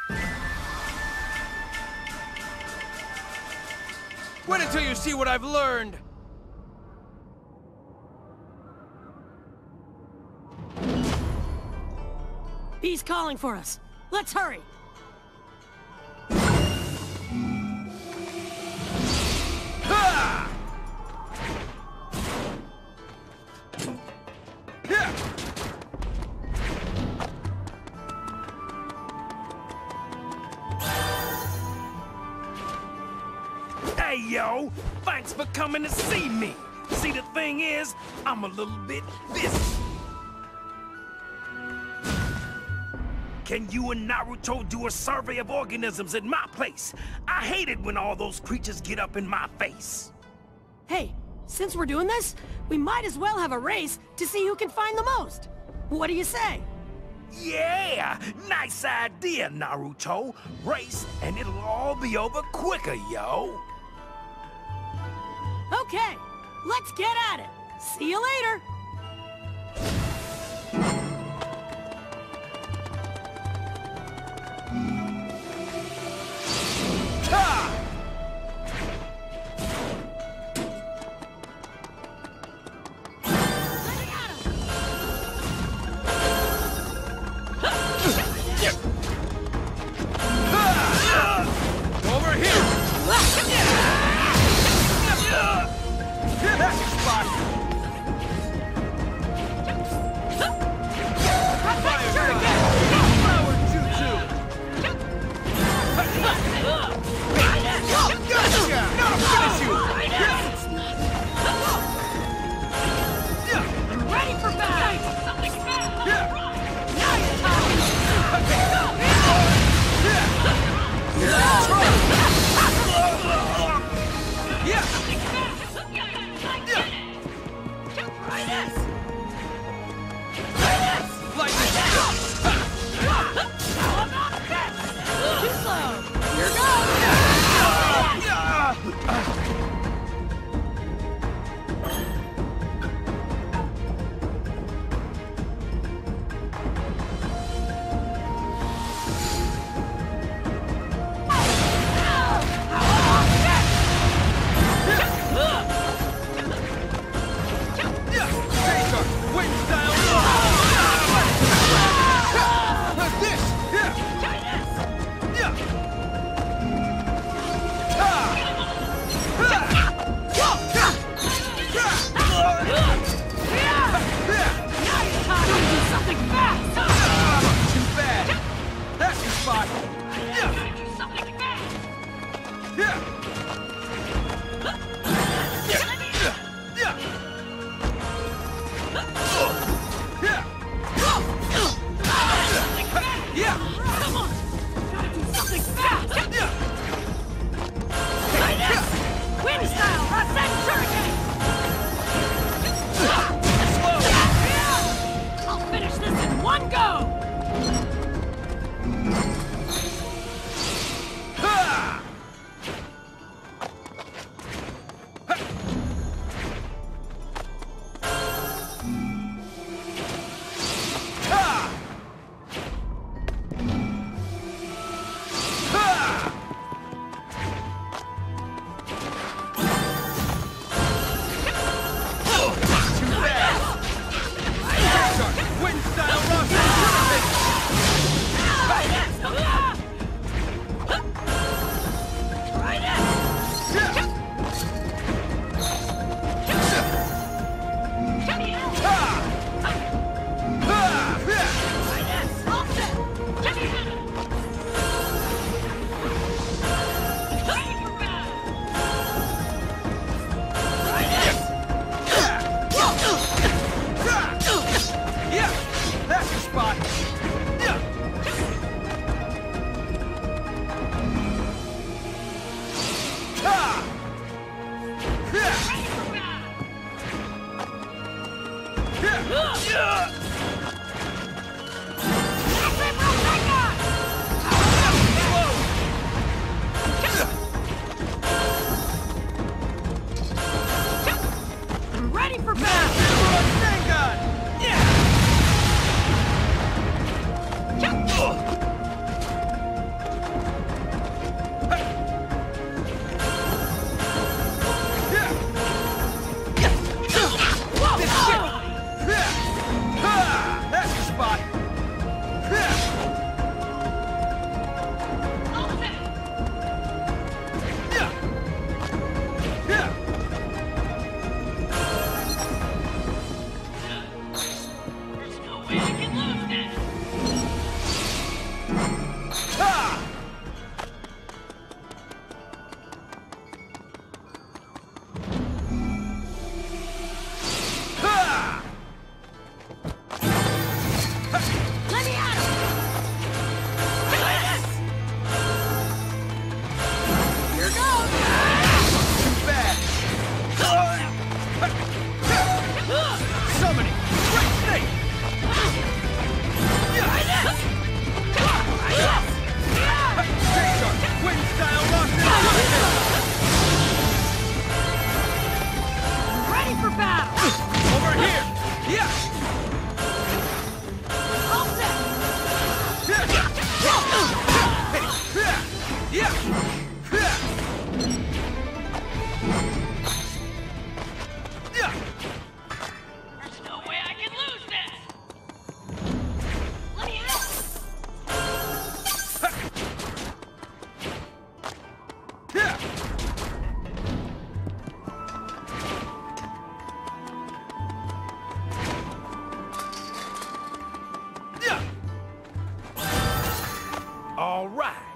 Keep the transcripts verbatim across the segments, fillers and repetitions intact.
Wait until you see what I've learned! He's calling for us. Let's hurry! Ha! Yeah! Hey, yo! Thanks for coming to see me! See, the thing is, I'm a little bit busy. Can you and Naruto do a survey of organisms at my place? I hate it when all those creatures get up in my face. Hey, since we're doing this, we might as well have a race to see who can find the most. What do you say? Yeah! Nice idea, Naruto. Race, and it'll all be over quicker, yo. Okay, let's get at it. See you later. Ha! Over here! That's your spot! Fire shuriken! Flower jutsu! Gotcha! Now I'll finish you! I'm ready for battle! Yeah! Now you're talking! Yeah! Try this! Lightning! Too slow! Here goes! I'm ready for battle!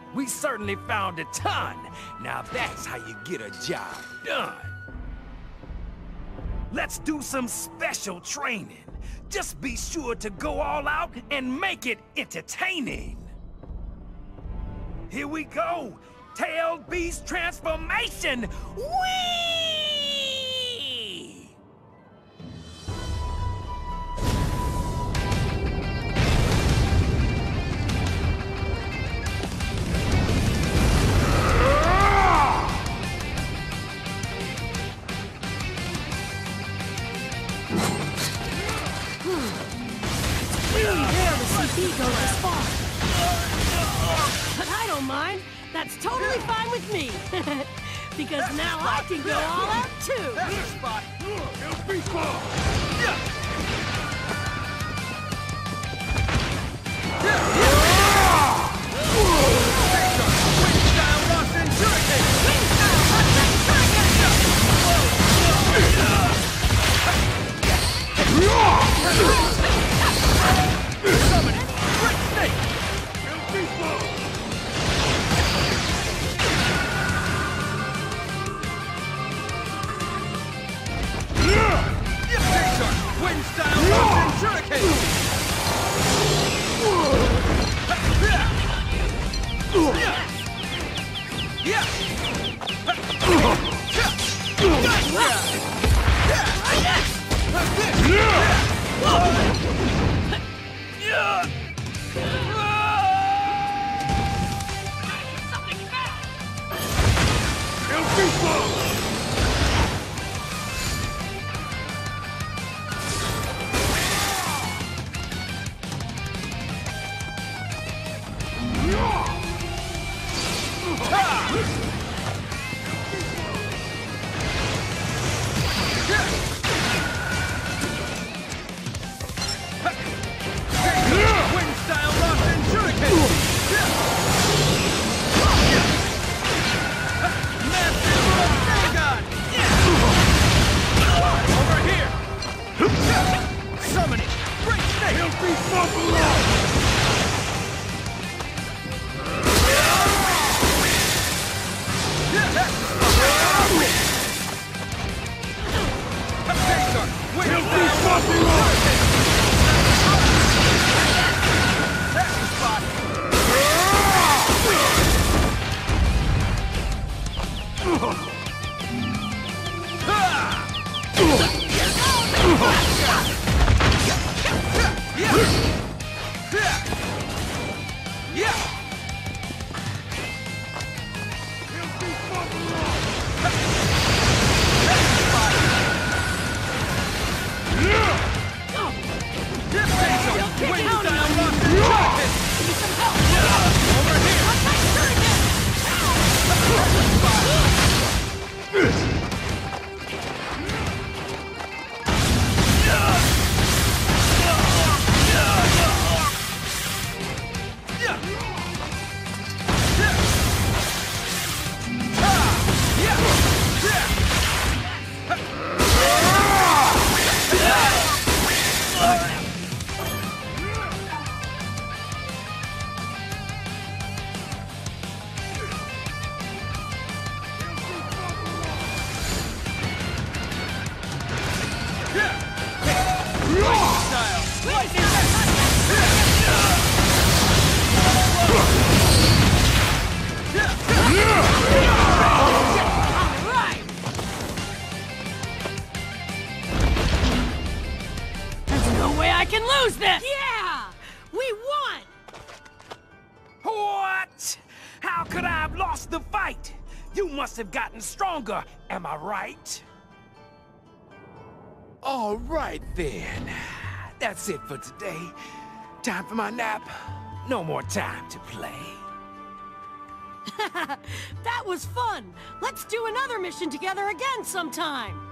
We certainly found a ton. Now that's how you get a job done. Let's do some special training. Just be sure to go all out and make it entertaining. Here we go. Tail Beast transformation. Whee! But I don't mind. That's totally fine with me. Because now I can go all out too. That's the spot. It'll be fun. Yeah. Yeah. Wind style Boston Hurricane. Wind style Boston Summon it. Great snake. It'll be fun. Wind style Boston Hurricane! Yeah! It'll be fun! Wind style Boston Hurricane! Massive Dragon! Over here! Summoning Great Snake! He'll be Buffalo! He'll be Buffalo! That's the spot! Yeah! He'll be Buffalo! That's the spot! Wind style Boston Hurricane! Need some help. Over here! One nice hurricane. I can lose this! Yeah! We won! What? How could I have lost the fight? You must have gotten stronger, am I right? All right then. That's it for today. Time for my nap. No more time to play. That was fun! Let's do another mission together again sometime!